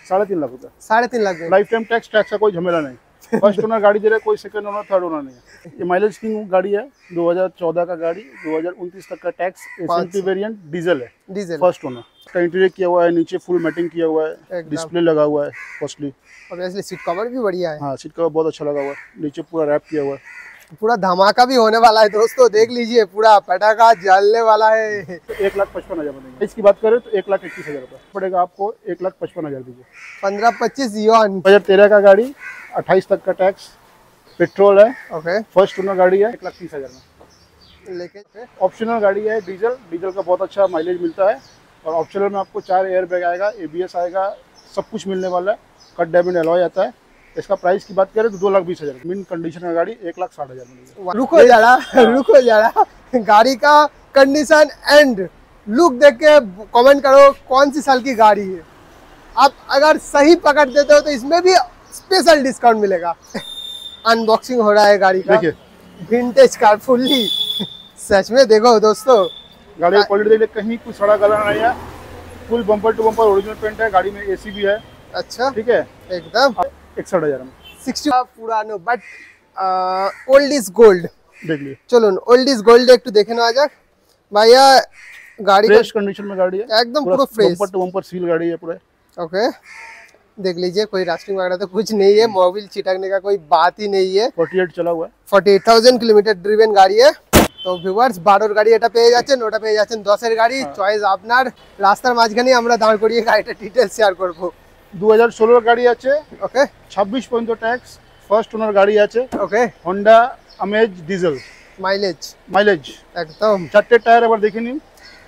3.5 लाख रुपए। 3.5 लाख में life time tax का कोई झमेला नहीं। फर्स्ट ओनर गाड़ी दे रहे, कोई सेकंड ओनर थर्ड ओनर नहीं है। ये माइलेज की गाड़ी है, 2014 का गाड़ी, 2029 तक का टैक्स, एसएमटी वेरिएंट, डीजल है, डीजल। फर्स्ट ओनर का इंटीरियर किया हुआ है, नीचे फुल मैटिंग किया हुआ है, डिस्प्ले लगा हुआ है कॉस्टली। ऑब्वियसली सीट कवर भी बढ़िया है। हाँ, सीट कवर बहुत अच्छा लगा हुआ है, नीचे पूरा रैप किया हुआ है। पूरा धमाका भी होने वाला है दोस्तों, देख लीजिए पूरा पटाखा जलने वाला है। 1,55,000 बनेगा। इसकी बात करें तो 1,31,000 रुपये पड़ेगा आपको। 1,55,000 दीजिए। 15-25 युआन। 2013 का गाड़ी, 28 तक का टैक्स, पेट्रोल है, ओके। फर्स्ट ओनर गाड़ी है, 1,30,000 में। लेकिन ऑप्शनल गाड़ी है, डीजल का बहुत अच्छा माइलेज मिलता है। और ऑप्शनल में आपको 4 एयर बैग आएगा, ABS आएगा, सब कुछ मिलने वाला है। कट डायमंड एलॉय आता है। इसका प्राइस की बात करें तो 2,20,000। मिन कंडीशन का गाड़ी 1,60,000 मिलेगा। रुको जरा गाड़ी का कंडीशन एंड लुक देख के कमेंट करो कौन सी साल की गाड़ी है। आप अगर सही पकड़ देते हो तो इसमें भी स्पेशल डिस्काउंट मिलेगा। अनबॉक्सिंग हो रहा है गाड़ी का, देखिए विंटेज कार फुल्ली। सच में देखो दोस्तों, गाड़ी की क्वालिटी देखिए, कहीं कुछ सड़ा गला नहीं है। Full bumper to bumper original paint है। गाड़ी में AC भी है। अच्छा, ठीक है, एकदम 61,000 में। 60 पुरानो बट ओल्ड इज गोल्ड। देख लीजिए, चलो ओल्ड इज गोल्ड एक देखे ना आजा भैया। गाड़ी फ्रेश कंडीशन में गाड़ी है, एकदम पूरा fresh, bumper to bumper seal गाड़ी है पूरा। ओके, देख लीजिए कोई रास्टिंग वगैरह तो कुछ नहीं है, मोबिल छिटकने का कोई बात ही नहीं है। 48 चला हुआ है, 48,000 किलोमीटर ड्रिवन गाड़ी है। তো ভিউয়ার্স 12 গাড়ি এটা পেয়ে যাচ্ছেন, ওটা পেয়ে যাচ্ছেন 10 এর গাড়ি। চয়েস আপনার। রাস্তার মাঝখানে আমরা দাঁড় করিয়ে গাড়িটা ডিটেইলস শেয়ার করব। 2016 গাড়ি আছে, ওকে। 26 পর্যন্ত ট্যাক্স, ফার্স্ট ওনার গাড়ি আছে, okay. Honda Amaze diesel. Mileage একদম। 4টে টায়ার আবার দেখে নিন,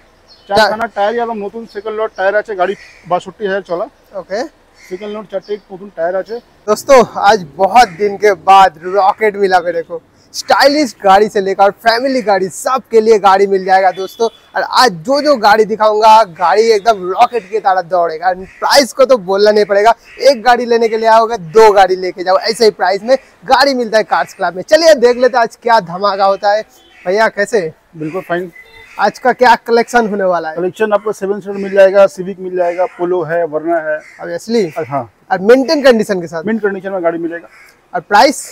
4খানা টায়ার একদম নতুন সেকেন্ড লট টায়ার আছে। গাড়ি 62,000 চলা। ओके, सेकंड लोड 4 नतून टायर আছে। दोस्तों आज बहुत दिन के बाद रॉकेट मिला मेरे को। स्टाइलिश गाड़ी से लेकर फैमिली गाड़ी सबके लिए गाड़ी मिल जाएगा दोस्तों। और आज जो गाड़ी दिखाऊंगा, गाड़ी एकदम रॉकेट की तरह दौड़ेगा। प्राइस को तो बोलना नहीं पड़ेगा, एक गाड़ी लेने के लिए आओगे 2 गाड़ी लेके जाओ, ऐसे ही प्राइस में गाड़ी मिलता है कार्स क्लब में। चलिए देख लेते हैं आज क्या धमाका होता है। भैया कैसे? बिल्कुल फाइन। आज का क्या कलेक्शन होने वाला है? कलेक्शन आपको 7 सीटर मिल जाएगा, सिविक मिल जाएगा, पोलो है, वरना है ऑब्वियसली। हाँ, और मेंटेन कंडीशन के साथ, मिंट कंडीशन में गाड़ी मिलेगा। और प्राइस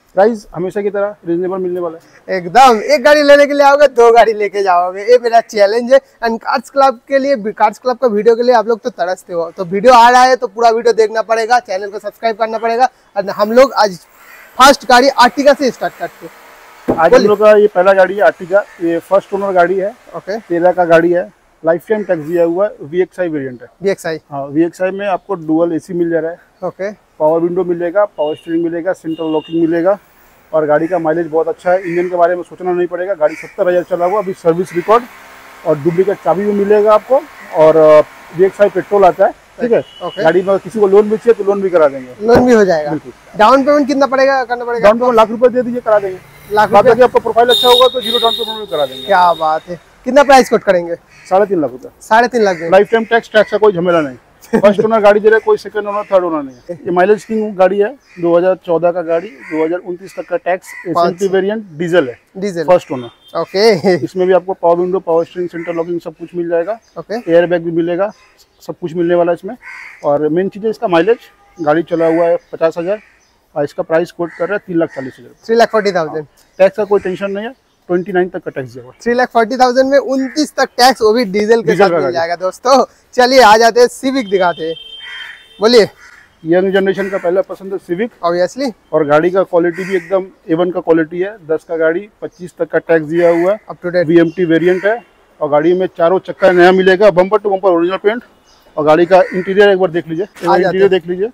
हमेशा की तरह रिजनेबल मिलने वाला है एकदम। एक गाड़ी लेने के लिए आओगे 2 गाड़ी लेके जाओगे, ये मेरा चैलेंज है। एंड कार्स क्लब के लिए, कार्स क्लब का वीडियो के लिए आप लोग तो तरसते हो, तो वीडियो आ रहा है तो पूरा वीडियो देखना पड़ेगा, चैनल को सब्सक्राइब करना पड़ेगा। और हम लोग आज फर्स्ट गाड़ी आर्टिगा से स्टार्ट करते हैं। आज हम लोग का ये पहला गाड़ी है आर्टिगा। ये फर्स्ट ओनर गाड़ी है, ओके। 13 का गाड़ी है, लाइफ टाइम टैक्स दिया हुआ है, VXI वेरिएंट है। VXI, हाँ, VXI में आपको डुअल AC मिल जा रहा है, ओके। पावर विंडो मिलेगा, पावर स्टीयरिंग मिलेगा, सेंट्रल लॉकिंग मिलेगा। और गाड़ी का माइलेज बहुत अच्छा है। इंजन के बारे में सोचना नहीं पड़ेगा। गाड़ी 70,000 चला हुआ, अभी सर्विस रिकॉर्ड और डुप्लीकेट चाबी भी मिलेगा आपको। और VXI पेट्रोल आता है, ठीक है। गाड़ी में किसी को लोन भी चाहिए तो लोन भी करा देंगे, लोन भी हो जाएगा। डाउन पेमेंट कितना करना पड़ेगा? डाउन पेमेंट ₹1,00,000 दे दीजिए, करा देंगे। लाख रुपए आपका प्रोफाइल अच्छा होगा तो 0 डाउन पेमेंट भी करा देंगे। क्या बात है। कितना प्राइस कोट करेंगे? 3.5 लाख रुपए। 3.5 लाख में लाइफ टाइम टैक्स का कोई झमेला नहीं। फर्स्ट ओनर गाड़ी दे रहे, कोई सेकंड ओनर थर्ड ओनर नहीं है। ये माइलेज की गाड़ी है, 2014 का गाड़ी, 2029 तक का टैक्स, एसएमटी वेरिएंट, डीजल है, डीजल, फर्स्ट ओनर। ओके। इसमें भी आपको power window, power steering, central locking सब कुछ मिल जाएगा, ओके। एयर बैग भी मिलेगा, सब कुछ मिलने वाला है इसमें। और मेन चीज है इसका माइलेज। गाड़ी चला हुआ है 50,000 और इसका प्राइस कोट कर रहा है 3,40,000। 3,40,000। टैक्स का कोई टेंशन नहीं है, 29 तक का टैक्स दिया हुआ। 3,40,000 में 29 तक टैक्स, वो भी डीजल के साथ मिल जाएगा दोस्तों। चलिए आ जाते हैं सिविक दिखाते हैं। बोलिए। यंग जनरेशन का पहला पसंद है सिविक, ऑब्वियसली। और गाड़ी का क्वालिटी भी एकदम A1 का क्वालिटी है। 10 का गाड़ी, 25 तक का टैक्स दिया हुआ है, up to date VMT variant है। और गाड़ी में चारों चक्का नया मिलेगा, bumper to bumper original paint. और गाड़ी का इंटीरियर एक बार देख लीजिए, इंटीरियर देख लीजिए,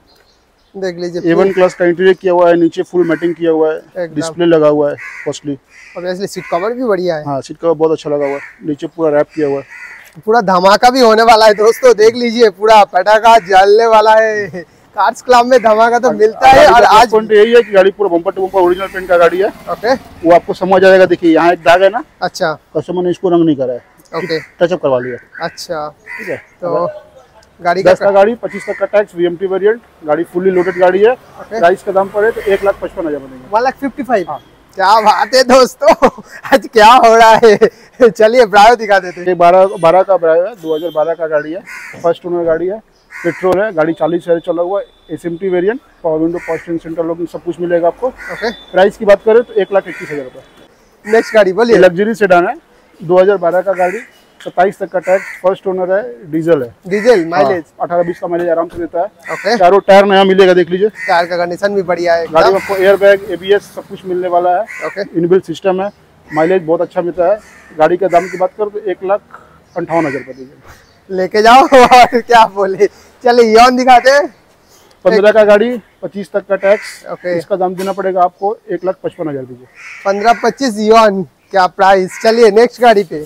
A1 क्लास का इंटीरियर किया हुआ है, नीचे फुल मैटिंग किया हुआ है, डिस्प्ले लगा हुआ है कॉस्टली। ऑब्वियसली सीट कवर भी बढ़िया है। हाँ, सीट कवर बहुत अच्छा लगा हुआ है, नीचे पूरा रैप किया हुआ है। पूरा धमाका भी होने वाला है दोस्तों, देख लीजिए पूरा पटाखा जलने वाला है। कार्स क्लब में धमाका तो मिलता है। और आज पॉइंट यही है कि गाड़ी पूरा bumper to bumper original paint का गाड़ी है, ओके। वो आपको समझ आएगा। देखिए यहाँ एक दाग है ना, अच्छा, कस्टमर ने इसको रंग नहीं करा है, ओके, टचअप करवा लिया। अच्छा, ठीक है। तो गाड़ी 10 का गाड़ी, 25 तक का टैक्स, VMT वेरिएंट, गाड़ी फुल्ली लोडेड गाड़ी है। प्राइस का दाम पड़े तो 1,55,000 बनेगा। 1,55,000। क्या बात है दोस्तों, आज क्या हो रहा है। चलिए ब्रायो दिखा देते हैं। 12 का ब्रायो है, 2012 का गाड़ी है, फर्स्ट ओनर गाड़ी है, पेट्रोल है, गाड़ी 40,000 चला हुआ, SMT variant, power window, power steering, central locking सब कुछ मिलेगा आपको। ओके, प्राइस की बात करें तो 1,21,000 रुपये। नेक्स्ट गाड़ी बोलिए। लग्जरी सेडान है, 2012 का गाड़ी, 27 तक का टैक्स, फर्स्ट ओनर है, डीजल है। डीजल माइलेज 18-20 का माइलेज आराम से देता है। ओके, चारों टायर नया मिलेगा, देख लीजिए। टायर का कंडीशन भी बढ़िया है। गाड़ी में आपको एयर बैग, ABS सब कुछ मिलने वाला है। ओके, इनबिल्ट सिस्टम है, माइलेज बहुत अच्छा मिलता है। गाड़ी का दाम की बात करो तो 1,58,000 रुपये दीजिए। लेके जाओ और क्या बोले। चलिए यौन दिखाते हैं। 15 का गाड़ी, 25 तक का टैक्स। ओके, इसका दाम देना पड़ेगा आपको 1,55,000 दीजिए। 15-25 यौन क्या प्राइस। चलिए नेक्स्ट गाड़ी पे।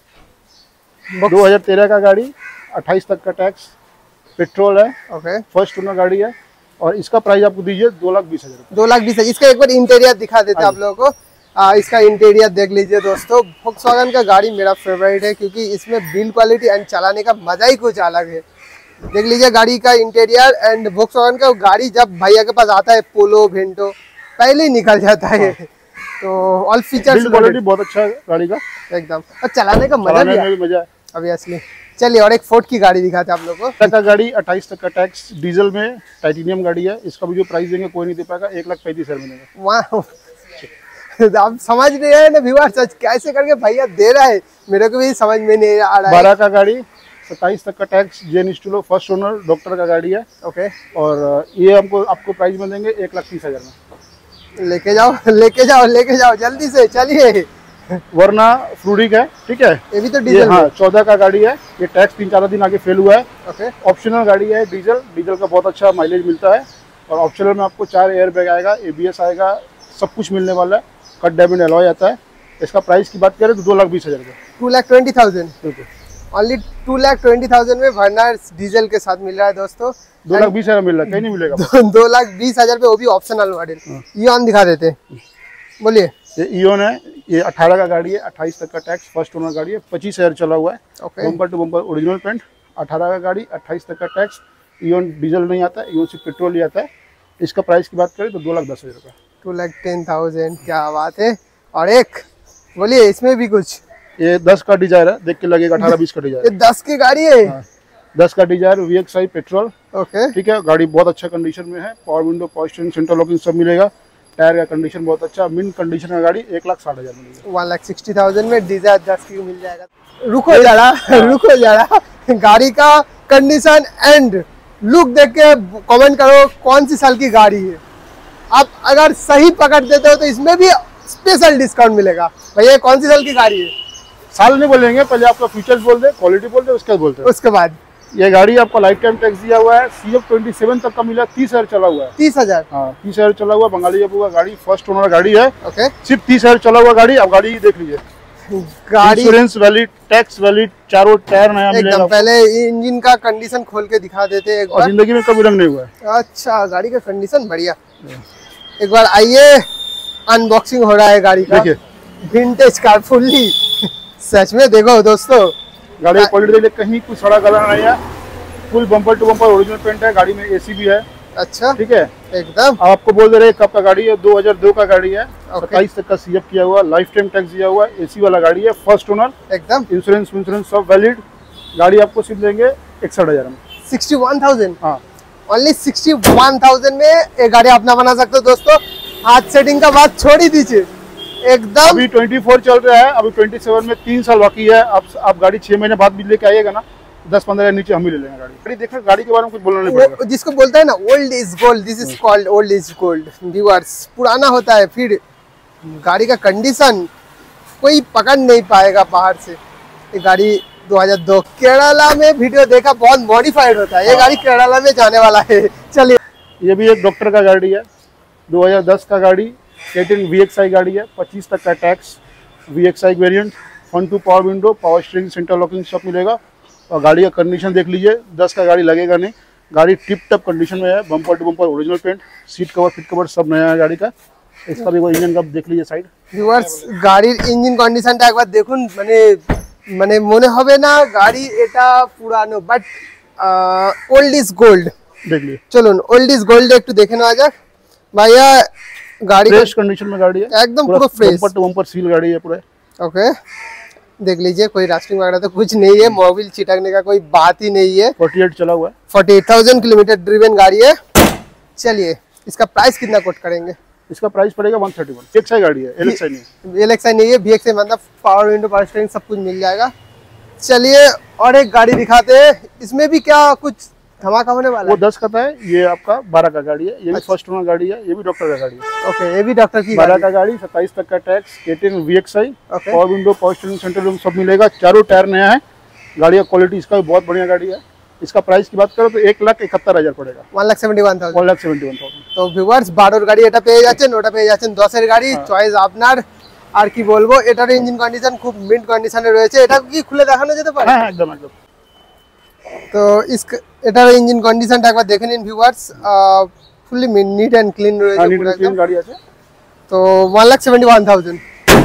2013 का गाड़ी, 28 तक का टैक्स, पेट्रोल है, ओके, फर्स्ट ओनर गाड़ी है और इसका प्राइस आपको दीजिए 2,20,000 रुपये। 2,20,000। इसका एक बार इंटीरियर दिखा देते हैं आप लोगों को। इसका इंटीरियर देख लीजिए दोस्तों। वोक्सवैगन का गाड़ी मेरा फेवरेट है क्योंकि इसमें बिल्ड क्वालिटी एंड चलाने का मजा ही कुछ अलग है। देख लीजिए गाड़ी का इंटीरियर एंड वोक्सवैगन का गाड़ी जब भैया के पास आता है पोलो वेंटो पहले ही निकल जाता है। तो ऑल फीचर्स बिल्ड क्वालिटी बहुत अच्छा है गाड़ी का, एकदम, और चलाने का मजा भी चलाने में भी मजा है। ऑब्वियसली। चलिए और एक फोर्ड की गाड़ी दिखाते हैं आप लोगों को। का गाड़ी, 28 तक का टैक्स, डीजल में, टाइटेनियम गाड़ी है। इसका भी जो प्राइस देंगे कोई नहीं दे पाएगा, 1,35,000 मिलेगा। वाह, आप समझ रहे हैं ना व्यूअर, सच कैसे करके भैया दे रहा है, मेरे को भी समझ में नहीं आ रहा है। 12 का गाड़ी, 27 तक का tax, Zen Estilo, first owner, doctor का गाड़ी है। ओके, और ये हमको आपको प्राइस में देंगे 1,30,000 में। लेके जाओ लेके जाओ लेके जाओ जल्दी से। चलिए, वरना फ्रूडिक है, ठीक है। ये भी तो ये डीजल। हाँ 14 का गाड़ी है, ये टैक्स 3-4 दिन आगे फेल हुआ है। ओके, ऑप्शनल गाड़ी है, डीजल का बहुत अच्छा माइलेज मिलता है। और ऑप्शनल में आपको 4 एयर बैग आएगा, ABS आएगा, सब कुछ मिलने वाला है। कट डायमंड अलॉय आता है। इसका प्राइस की बात करें तो 2,20,000 रुपये। 2,20,000 बिल्कुल, ओनली 2,20,000 में वर्नर डीजल के साथ मिल रहा है दोस्तों। 2,20,000 मिल रहा है, कहीं नहीं मिलेगा। 2,20,000 पे, वो भी ऑप्शनल मॉडल। ये ऑन दिखा देते हैं, बोलिए। ये इयोन है, ये 18 का गाड़ी है, 28 तक का टैक्स, फर्स्ट ओनर गाड़ी है, 25,000 चला हुआ है। Okay, bumper to bumper original paint, 18 का गाड़ी, 28 तक का टैक्स। इयोन डीजल नहीं आता है, इयोन सिर्फ पेट्रोल ही आता है। इसका प्राइस की बात करें तो 2,10,000 रुपये। 2,10,000, क्या बात है। और एक बोलिए, इसमें भी कुछ। ये 10 का डिजायर है, देख के लगेगा 18-20 का डिजायर। ये 10 की गाड़ी है। हाँ, 10 का डिजायर, VXI पेट्रोल, ओके, ठीक है। गाड़ी बहुत अच्छा कंडीशन में है, power window, power steering, central locking सब मिलेगा। टायर का कंडीशन बहुत अच्छा, मिंट कंडीशन का गाड़ी 1,60,000 मिलेगा। 1,60,000 में डिजायर 10 की मिल जाएगा। रुको जरा रुको जरा, गाड़ी का कंडीशन एंड लुक देख के कमेंट करो कौन सी साल की गाड़ी है। आप अगर सही पकड़ देते हो तो इसमें भी स्पेशल डिस्काउंट मिलेगा। भैया कौन सी साल की गाड़ी है? साल नहीं बोलेंगे, पहले आपका फीचर्स बोल दे, क्वालिटी बोल दे, उसके बाद बोलते हैं। उसके बाद ये गाड़ी आपका लाइफ टाइम टैक्स दिया हुआ है, CF 27 तक का मिला, 30,000 चला हुआ है। 30,000। हाँ 30,000 चला हुआ, बंगाली जब हुआ गाड़ी, फर्स्ट ओनर गाड़ी है। ओके, सिर्फ 30,000 चला हुआ गाड़ी। अब गाड़ी देख लीजिए, गाड़ी इंश्योरेंस वैलिड, टैक्स वैलिड, चारों टायर नया मिलेगा। एकदम। पहले इंजन का कंडीशन खोल के दिखा देते हैं एक और बार। जिंदगी में कभी रंग नहीं हुआ है। अच्छा, गाड़ी का कंडीशन बढ़िया। एक बार आइए, अनबॉक्सिंग हो रहा है गाड़ी का। देखिए विंटेज कार फुल्ली। सच में देखो दोस्तों, गाड़ी की क्वालिटी देखिए, कहीं कुछ सड़ा गला नहीं है, full bumper to bumper original paint है। गाड़ी में AC भी है, अच्छा, ठीक है। एकदम। अब आपको बोल दे रहे कब का गाड़ी है, 2002 का गाड़ी है, ओके। 27 तक का CF किया हुआ, लाइफ टाइम टैक्स दिया हुआ, AC वाला गाड़ी है, फर्स्ट ओनर, एकदम। इंश्योरेंस सब वैलिड। गाड़ी आपको सिर्फ देंगे 61,000 में। 61,000, हाँ, ओनली 61,000 में एक गाड़ी अपना बना सकते हो दोस्तों। हाथ सेटिंग का बात छोड़ ही दीजिए, एकदम। अभी 24 चल रहा है, अभी 27 में 3 साल बाकी है। आप गाड़ी 6 महीने बाद भी लेके आइएगा ना, 10-15 नीचे हम ही ले लेंगे गाड़ी देखो, गाड़ी के बारे में कुछ बोलना नहीं पड़ेगा। जिसको बोलता है ना old is gold, this is called old is gold. Viewers, पुराना होता है, फिर गाड़ी का कंडीशन कोई पकड़ नहीं पाएगा बाहर से। ये गाड़ी 2002 केरला में वीडियो देखा, बहुत मॉडिफाइड होता है। ये गाड़ी केरला में जाने वाला है। चलिए, ये भी एक डॉक्टर का गाड़ी है, 2010 का गाड़ी, 18 VXI गाड़ी है, 25 तक का tax, VXI variant, front two power window, power steering, central locking सब मिलेगा। और गाड़ी का कंडीशन देख लीजिए, 10 का गाड़ी लगेगा नहीं। गाड़ी टिप टप कंडीशन में है, bumper to bumper original paint, seat cover, fit cover सब नया है गाड़ी का। इसका भी वो इंजन का देख लीजिए साइड। ভিউয়ার্স, গাড়ির ইঞ্জিন কন্ডিশনটা একবার দেখুন, মানে মানে মনে হবে না গাড়ি এটা পুরানো, বাট ওল্ড ইজ গোল্ড। देख लीजिए, চলুন ওল্ড ইজ গোল্ড একটু দেখে নেওয়া যাক। ভাইয়া গাড়ি फ्रेश कंडीशन में गाड़ी है, एकदम पूरा fresh. Bumper to bumper seal गाड़ी है पूरा। ओके, देख लीजिए, कोई रस्टिंग वगैरह तो कुछ नहीं है, मोबिल छिटकने का कोई बात ही नहीं है। 48 चला हुआ है, 48,000 किलोमीटर ड्रिवन गाड़ी है। चलिए, इसका प्राइस कितना कोट करेंगे? इसका प्राइस पड़ेगा 131। एक्सआई गाड़ी है, एलएक्सआई नहीं। एलएक्सआई नहीं है, वीएक्सआई, मतलब पावर विंडो, पावर स्टीयरिंग सब कुछ मिल जाएगा। चलिए और एक गाड़ी दिखाते हैं, इसमें भी क्या कुछ धमाका होने वाला वो है? 10 का था, ये आपका 12 का गाड़ी है। ये भी फर्स्ट ओनर गाड़ी है, ये भी डॉक्टर का गाड़ी है। ओके, ये भी डॉक्टर की 12 का गाड़ी, 27 तक का tax, KTM VXI, okay. Power window, power steering, central lock सब मिलेगा। चारों टायर नया है। गाड़ी का क्वालिटी इसका भी बहुत बढ़िया गाड़ी है। इसका प्राइस की बात करो तो 1,71,000 पड़ेगा, 1,71,000। 1,71,000। তো ভিউয়ার্স, 12 গাড়ি এটা পেয়ে যাচ্ছেন, ওটা পেয়ে যাচ্ছেন 10 গাড়ি, চয়েস আপনার। আর কি বলবো, এটার ইঞ্জিন কন্ডিশন খুব মিন্ট কন্ডিশনে রয়েছে। এটা কি খুলে দেখানো যেতে পারে? হ্যাঁ একদম একদম। তো এটার ইঞ্জিন কন্ডিশনটা একবার দেখে নিন viewers, fully neat and clean রয়েছে, নিট এন্ড ক্লিন গাড়ি আছে। তো 1,71,000,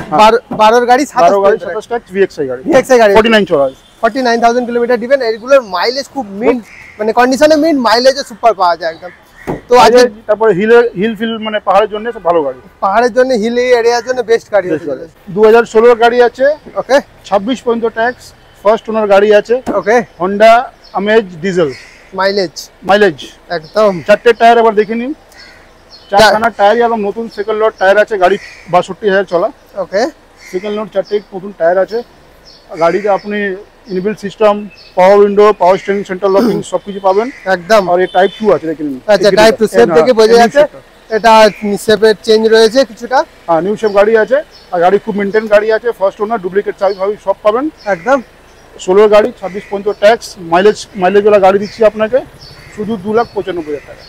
12 গাড়ি, 27 ট্যাক্স, ভিএক্সআই গাড়ি, ভিএক্সআই গাড়ি, 49 চলা আছে, 49,000 কিলোমিটার ডিভেন। এগুলোর মাইলেজ খুব মিন্ট, মানে কন্ডিশনে মিন্ট, মাইলেজও সুপার পাওয়া যায় একদম। তো আজকে তারপরে হিল ফিল মানে পাহাড়ের জন্য সব ভালো গাড়ি, পাহাড়ের জন্য, হিল এরিয়ার জন্য বেস্ট গাড়ি হচ্ছে। 2016 গাড়ি আছে। ওকে, 26 পর্যন্ত ট্যাক্স, ফার্স্ট ওনার গাড়ি আছে। Okay, Honda Amaze diesel, mileage একদম। চারটে টায়ার আবার দেখে নিন, চারখানা টায়ার একদম নতুন, সেকেন্ড লট টায়ার আছে। গাড়ি 62,000 চলা। ওকে, সেকেন্ড লট চারটে নতুন টায়ার আছে। গাড়িতে আপনি inbuilt system, power window, power steering, central locking সবকিছু পাবেন একদম। আর এই টাইপ 2 আছে, দেখে নিন। আচ্ছা, টাইপ 2 শেপ দেখে বোঝা যাচ্ছে এটা শেপের চেঞ্জ রয়েছে কিছুটা। হ্যাঁ, নিউ শেপ গাড়ি আছে আর গাড়ি খুব মেইনটেইন গাড়ি আছে। ফার্স্ট ওনার, ডুপ্লিকেট চাবি ফাবি সব পাবেন একদম। 16 গাড়ি, 26 পর্যন্ত ট্যাক্স, মাইলেজওয়ালা গাড়ি দিচ্ছি আপনাকে শুধু 2,95,000 টাকা।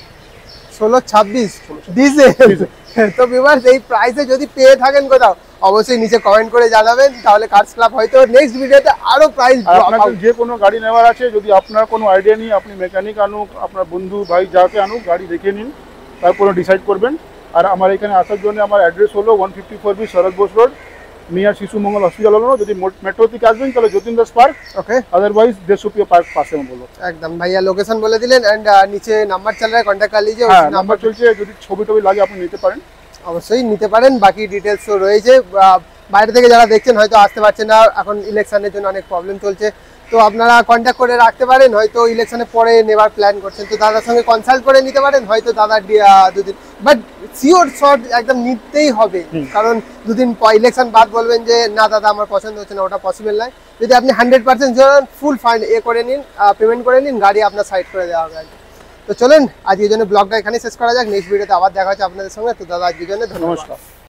16-26 ডিজেল। তো ভিউয়ার্স, এই প্রাইসে যদি পেয়ে থাকেন কোথাও, অবশ্যই নিচে কমেন্ট করে জানাবেন, তাহলে কার্স ক্লাব হয়তো নেক্সট ভিডিওতে আরো প্রাইস। আপনাকে যে কোনো গাড়ি নেওয়ার আছে, যদি আপনার কোনো আইডিয়া নেই, আপনি মেকানিক আনুক, আপনার বন্ধু ভাই যাকে আনুক, গাড়ি দেখে নিন, তারপরে ডিসাইড করবেন। আর আমার এখানে আসার জন্য আমার অ্যাড্রেস হলো 154B শরৎ বোস রোড, নিয়ার শিশু মঙ্গল হসপিটাল হলো। যদি মেট্রো থেকে আসবেন তাহলে Jatin Das Park, okay, otherwise Deshapriya Park पास में बोलो একদম। ভাইয়া লোকেশন বলে দিলেন, এন্ড নিচে নাম্বার চল रहा है, কন্টাক্ট कर लीजिए। হ্যাঁ, নাম্বার চলছে, যদি ছবি টবি লাগে আপনি নিতে পারেন, অবশ্যই নিতে পারেন। বাকি ডিটেলসও রয়েছে। বাইরে থেকে যারা দেখছেন হয়তো আসতে পারছেন না, এখন ইলেকশনের জন্য অনেক প্রবলেম চলছে, তো আপনারা কন্ট্যাক্ট করে রাখতে পারেন। হয়তো ইলেকশনের পরে নেবার প্ল্যান করছেন, তো দাদার সঙ্গে কনসাল্ট করে নিতে পারেন। হয়তো দাদা দুদিন, বাট শিওর শর্ট একদম নিতেই হবে, কারণ দুদিন ইলেকশন বাদ বলবেন যে না দাদা আমার পছন্দ হচ্ছে না, ওটা পসিবল নয়। যদি আপনি 100% ফুল ফাইন করে নিন, পেমেন্ট করে নিন, গাড়ি আপনার সাইড করে দেওয়া হবে। তো চলেন আজকের জন্য ব্লগটা এখানে শেষ করা যাক। নেক্সট ভিডিওতে আবার দেখা হচ্ছে আপনাদের সঙ্গে। তো দাদা আজকের জন্য ধন্যবাদ। নমস্কার।